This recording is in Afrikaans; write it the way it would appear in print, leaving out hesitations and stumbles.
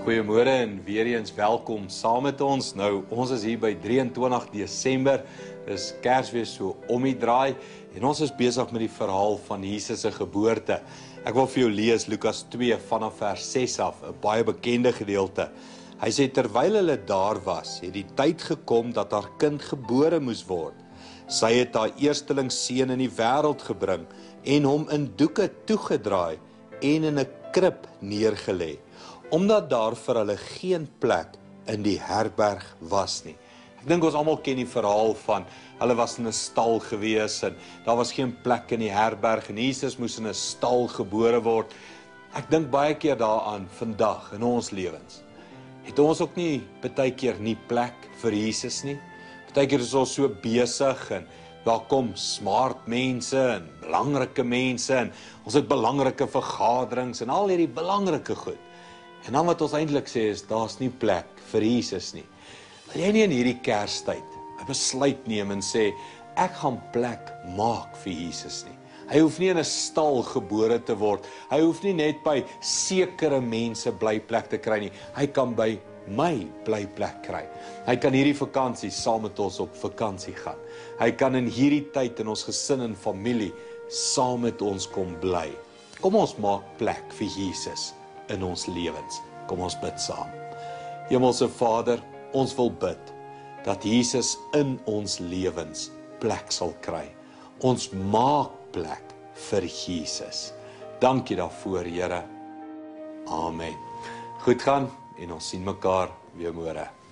Goeiemôre en weer eens welkom saam met ons. Nou, ons is hier by 23 Desember, is Kersfees so om die draai en ons is besig met die verhaal van Jesus se geboorte. Ek wil vir jou lees Lukas 2 vanaf vers 6 af, 'n baie bekende gedeelte. Hy sê, terwyl hulle daar was, het die tyd gekom dat haar kind gebore moes word. Sy het haar eersteling seun in die wêreld gebring en hom in doeke toegedraai en in 'n krib neergelê, omdat daar vir hulle geen plek in die herberg was nie. Ek dink ons almal ken die verhaal van, hulle was in 'n stal gewees en daar was geen plek in die herberg en Jesus moes in 'n stal gebore word. Ek dink baie keer daaraan vandag in ons lewens. Het ons ook nie baie keer nie plek vir Jesus nie? Baie keer is ons so besig en daar kom smart mense en belangrike mense en ons het belangrike vergaderings en al hierdie belangrike goed. En dan wat ons eintlik sê is, daar's nie plek vir Jesus nie. Wil jy nie in hierdie Kerstyd 'n besluit neem en sê, ek gaan plek maak vir Jesus nie. Hy hoef nie in 'n stal gebore te word. Hy hoef nie net by sekere mense blyplek te kry nie. Hy kan by my blyplek kry. Hy kan hierdie vakansie saam met ons op vakansie gaan. Hy kan in hierdie tyd in ons gesin en familie saam met ons kom bly. Kom ons maak plek vir Jesus in ons lewens. Kom ons bid saam. Hemelse Vader, ons wil bid dat Jesus in ons lewens plek sal kry. Ons maak plek vir Jesus. Dankie daarvoor, Here. Amen. Goed gaan en ons sien mekaar weer môre.